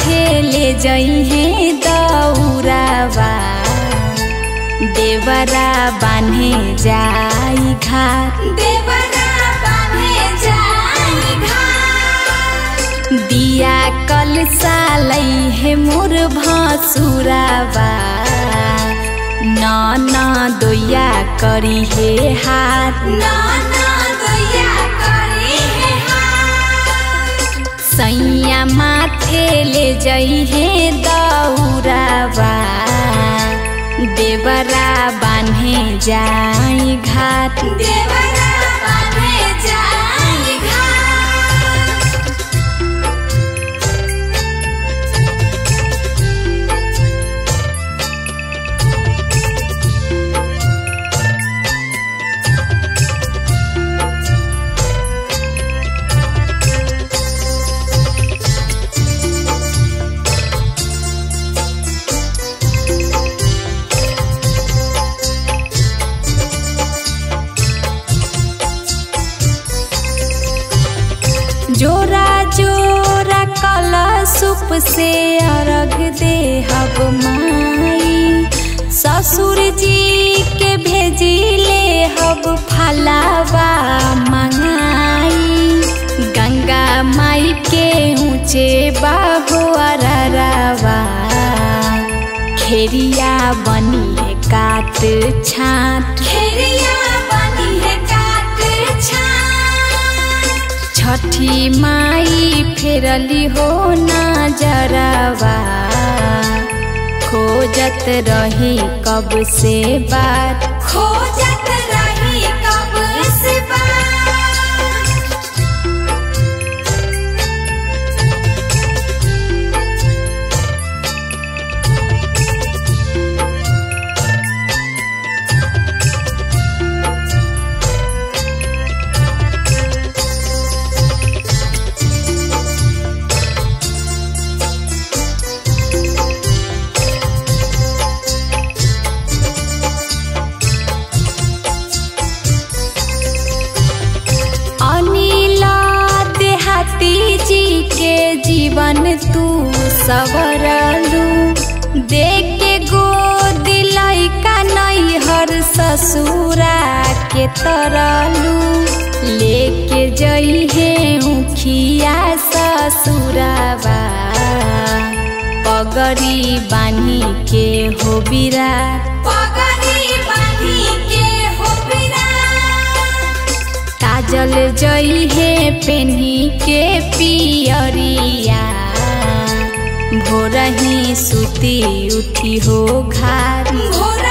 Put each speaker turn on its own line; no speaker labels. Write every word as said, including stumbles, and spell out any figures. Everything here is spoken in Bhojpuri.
माथे ले जइहे दौरावा देवरा बान्हे जाई घाट
देवरा बान्हे जाई घाट
दिया कल सालै हे मोर भसुरावा नाना दोया करी हे हाथ
नाना दोया करी हे हाथ
सैया माथे ले जइहे दौरावा देवरा बान्हे जाई घाट
देवरा बान्हे जाई घाट
जोरा जोरा कलशुप से अर्घ दे हब माई ससुर जी के भेजी ले हब फलावा मंगाई गंगा माई के ऊँचे बाहो अररवा खेरिया बनी है काट छाट
खेरिया बनी है काट छाट
छठी माई फेरली हो नजरवा खोजत रही कब से बात
खोजत रही कब से बात
जी के जीवन तू सवरलू देख के गोद लइका नैहर ससुरा के तरलू लेके जइहे उखिया ससुरावा पगड़ी बानी के हो बिराट
पगड़ी बानी के हो बिराट
काजल जइहे पेन्ही के पियरिया भोरही सुती उठी हो घाट
भोर